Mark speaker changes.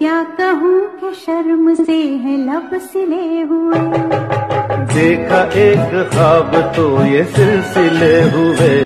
Speaker 1: क्या कहूँ कि शर्म से है लब सिले हुए।
Speaker 2: देखा एक ख्वाब तो ये सिलसिले हुए।